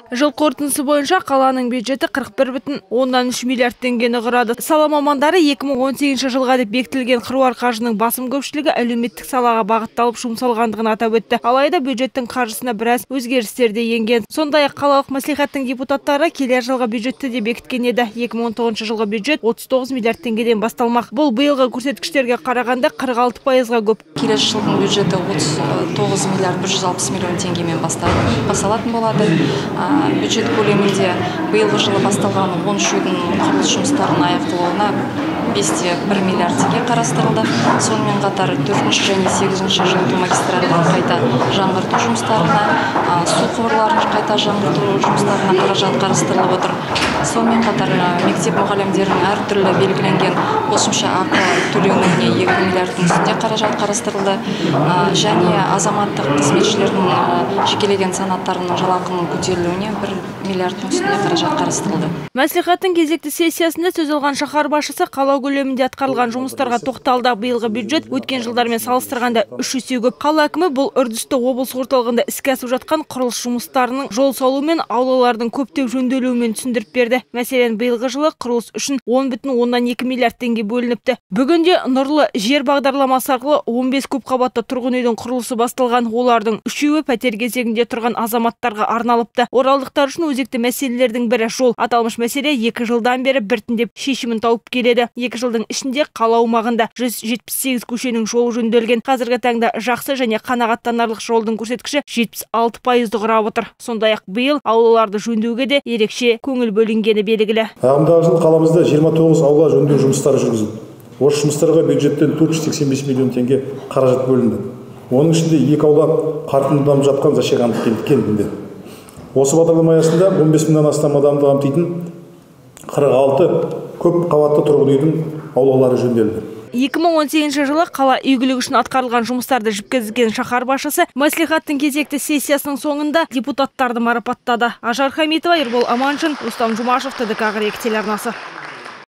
Жыл қорытындысы бойынша қаланың бюджеті 41,3 миллиард теңгені құрады. Сала мамандары 2018 жылға деп бекітілген қыруар қаржының басым көпшілігі әлеуметтік салаға бағытталып жұмсалғандығын атап өтті. Алайда бюджеттің қаржысына біраз өзгерістер де енген. Сондай-ақ қалалық мәслихаттың депутаттары келер жылға бюджетті де бекіткен еді. 2019 жылғы бюджет 39 миллиард теңгеден басталмақ. Бұл биылғы көрсеткіштерге қарағанда 46%-ға көп. Келер жылдың бюджеті 39 миллиард 160 миллион теңгемен басталатын болады. Бюджет көлемінде биылғы жылы басталған 13 үйдің құрылыс жұмыстарының аяқталуына 5,1 миллиард теңге қарастырылды. Сонымен қатар 4 және 8 жылыту магистралын қайта жаңғырту жұмыстарына, су құбырларын қайта жаңғырту жұмыстарына қаражат қарастырылып отыр. Сонымен қатар мектеп мұғалімдерінің әртүрлі белгіленген қосымша ақы төленуіне 2 миллиардтың үстінде қаражат қарастырылды. Және азаматтық қызметшілердің жекелеген санаттарының жалақының көтерілуіне 1 миллиардтың үстінде қаражат қарастырылды. Мәслихаттың кезекті сессиясында сөз алған шаһар басшысы қала көлемінде атқарылған жұмыстарға тоқталды. Биылғы бюджет өткен жылдармен салыстырғанда 3 есе көп. Қала әкімі бұл үрдісті облыс орталығында іске асып жатқан құрылыс жұмыстарының жол салу мен аулалардың көптеп жөнделуімен түсіндіріп берді. Мәселен, биылғы жылы құрылыс үшін 10,2 миллиард теңге бөлініпті. Бүгінде нұрлы жер бағдарламасы арқылы 15 көпқабатты тұрғын үйдің құрылысы басталған. Олардың 3-еуі пәтер кезегінде тұрған азаматтарға арналыпты. Оралдықтар үшін өзекті мәселелердің бірі жол. Аталмыш мәселе 2 жылдан бері біртіндеп шешімін тауып келеді. 2 жылдың ішінде қала аумағында 178 көшенің жолы жөнделген. Қазіргі таңда жақсы және қанағаттанарлық жолдың көрсеткіші 76%-ды құрап отыр. Сондай-ақ биыл аулаларды жөндеуге де ерекше көңіл бөлінгені белгілі. Ағымдағы жылы қаламызда 29 аула жөндеу жұмыстары жүргізілді. Осы жұмыстарға бюджеттен 485 миллион теңге қаражат бөлінді. Оның ішінде 2 аула қарқынды дамып жатқан Зашаған кентінде. Осы бағдарлама аясында 15 мыңнан астам адамды қамтитын 46 көп қабатты тұрғын үйдің аулалары жөнделді. 2018 жылы қала игілігі үшін атқарылған жұмыстарды жеткізген шаһар басшысы мәслихаттың кезекті сессиясының соңында депутаттарды марапаттады. Ажар Хамитова, Ербол Аманшин, Рустам Жұмашев, ТДК 1 телеарнасы.